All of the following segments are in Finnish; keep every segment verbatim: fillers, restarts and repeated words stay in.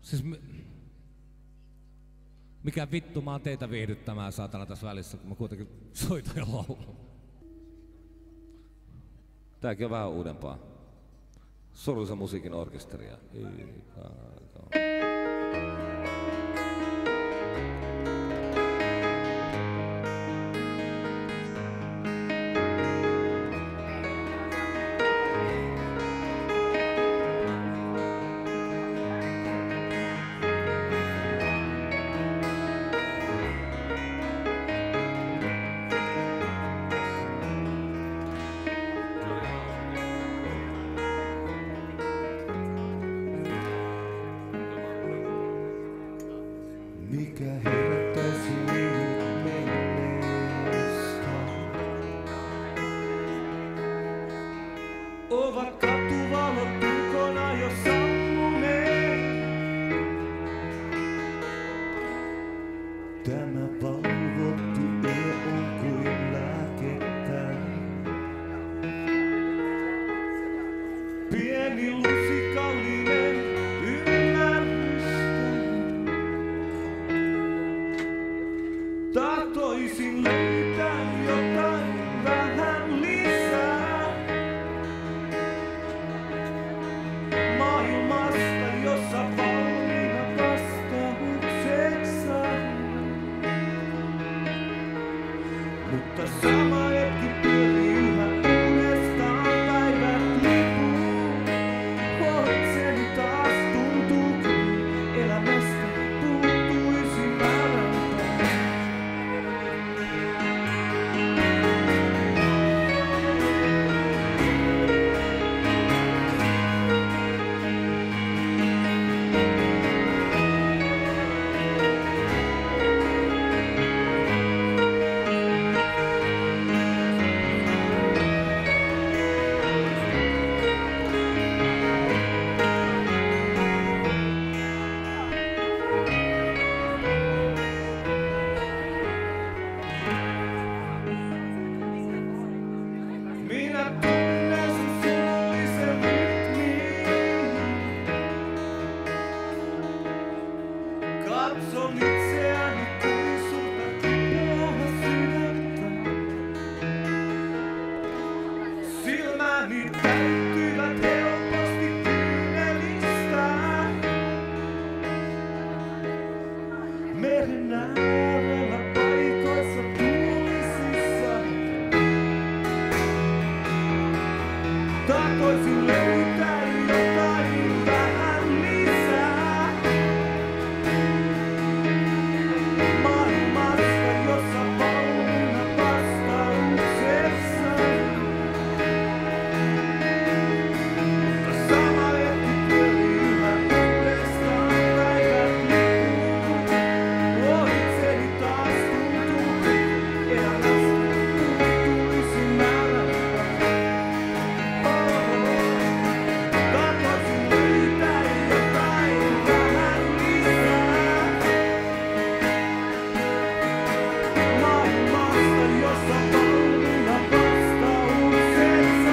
Siis mi... Mikä vittu mä oon teitä viihdyttämään saatana tässä välissä, kun mä kuitenkin soitan ja laulan. Tääkin on vähän uudempaa. Surullisen musiikin orkesteria. Mikä herättäisi minut menneestä? Ovat katuvalot ulkona jo sammuneet. Tämä valvottu yö on kuin lääkettä. Pieni lusikallinen ymmärrystä. Tahtoisin löytää jotain vähän lisää maailmasta, jossa valmiina vastaukseksa. Mutta sama hetki pyörii yhä uudestaan päivät lipuu. Hoitseni taas tuntuu, kun elämästä puuttuisi määränpää. Minä tunnen sun surullisen rytmin. Katson itseäni kuin suurta kipeää sydäntä. Silmäni täyttyvät helposti kyynelistä. Meren äärellä paikoissa tuulisissa. Tahtoisin löytää jotain vähän lisää maailmasta, jossa valmiina vastauksessa. Mutta sama hetki pyörii yhä uudestaan päivät lipuu. Ohitseni taas tuntuu, elämästä puuttuisi määränpää. Tahtoisin löytää jotain vähän lisää maailmasta, jossa valmiina vastauksensa.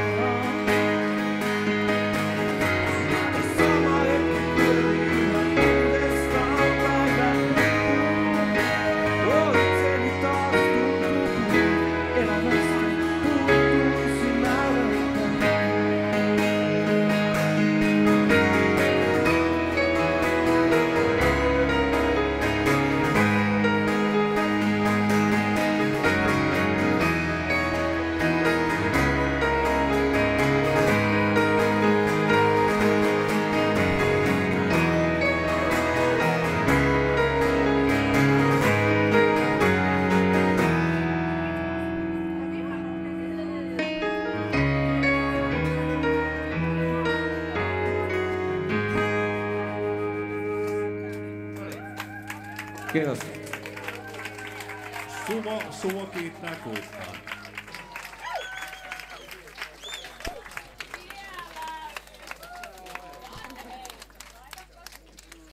Mutta sama hetki pyörii yhä uudestaan päivät lipuu. Ohitseni taas tuntuu, kun elämästä puuttuisi määränpää. Kiitos. Sumo, Sumo kiittää kuittaa.